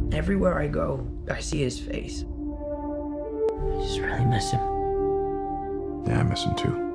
Everywhere I go, I see his face. I just really miss him. Yeah, I miss him too.